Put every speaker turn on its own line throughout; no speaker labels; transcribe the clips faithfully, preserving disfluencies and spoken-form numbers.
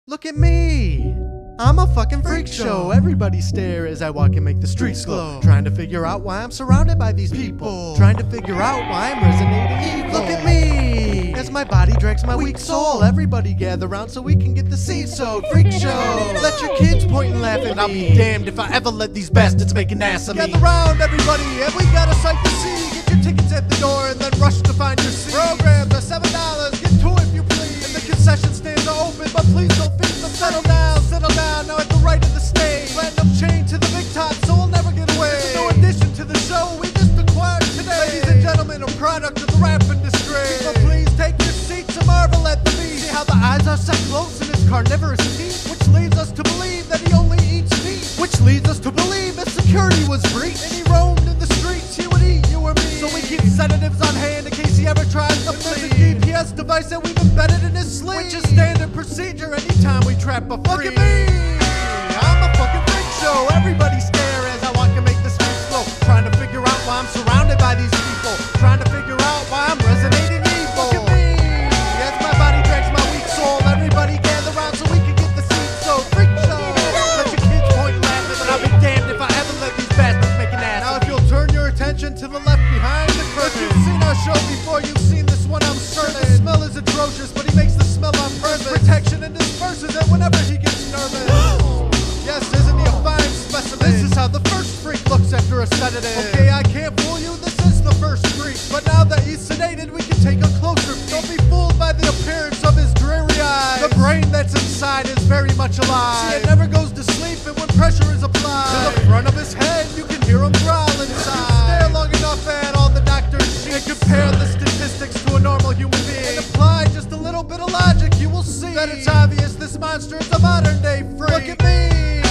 Look at me! I'm a fucking freak show. Everybody stare as I walk and make the streets glow. Trying to figure out why I'm surrounded by these people. Trying to figure out why I'm resonating evil. Look at me! As my body drags my weak soul. Everybody gather round so we can get the seed sowed. Freak show! Let your kids point and laugh at me. I'll be damned if I ever let these bastards make an ass of me. Gather round, everybody, and we got a sight to see. Get your tickets at the door and then rush to find your seat. Programs are seven dollars, get to it if you please. And the concession stands are open, but please don't feed them. Settle down, settle down, now at the right of the stage. Platinum chain to the big top, so we'll never get away. There's no addition to the show we just acquired today. Ladies and gentlemen, a product of the rap industry. So please take your seats and marvel at the beast. See how the eyes are set close in his carnivorous teeth, which leads us to believe that he only eats meat. Which leads us to believe that security was breached, and he roamed in the streets, he would eat you or me. So we keep sedatives on hand in case he ever tries to flee. There's a G P S device that we've embedded in his sleeve, which is standard procedure anytime we trap a freak. Look at me! I'm a fucking freak show. Everybody stare as I walk and make the streets glow. Trying to figure out why I'm surrounded by these people. Trying to figure out why I'm resonating evil. Look at me! As my body drags my weak soul. Everybody gather round so we can get the seed sowed. Freak show! Let your kids point and laugh, but I'll be damned if I ever let these bastards make an ass. Now if you'll turn your attention to the left behind the curtain. If you've seen our show before, you've seen this one, I'm certain. The smell is atrocious, but he makes the smell on purpose. Protection and disperses it whenever he gets nervous. Yes, isn't he a fine specimen? This is how the first freak looks after a sedative. Okay, I can't fool you, this is the first freak. But now that he's sedated, we can take a closer peek. Don't be fooled by the appearance of his dreary eyes. The brain that's inside is very much alive. See, it never goes to sleep, and when pressure is applied to the front of his head, you can hear him growl inside. Stare long enough at all the doctor's sheets and compare the statistics to a normal human being, and apply just a little bit of logic, you will see that it's obvious this monster is a modern day freak. Look at me!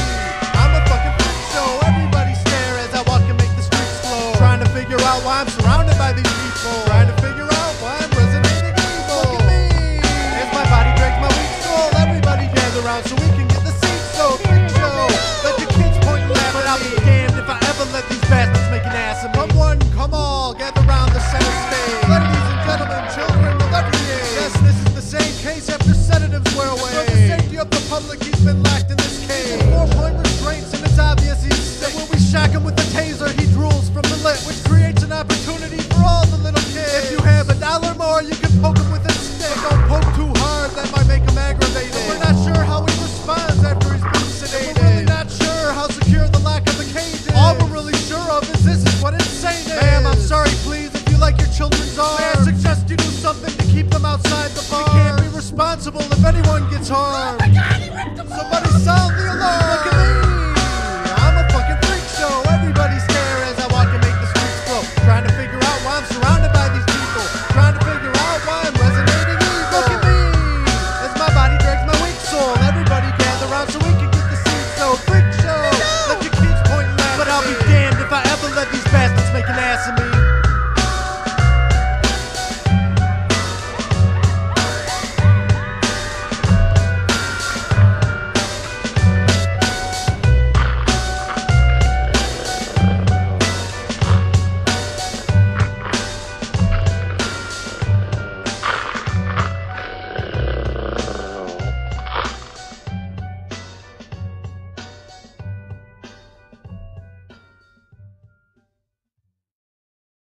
I'm a fucking freak show. Everybody stare as I walk and make the streets glow. Trying to figure out why I'm surrounded by these people. Trying to figure out why I'm resonating evil. Look at me! As my body drags my weak soul. Everybody gather round so we can get the seed sowed. Freak show. Let your kids point and laugh, but I'll be damned if I ever let these bastards make an ass of me. Come one, come all, gather round the center stage. Ladies and gentlemen, children of every age. Yes, this is the same case after sedatives wear away. For the safety of the public, he's been locked in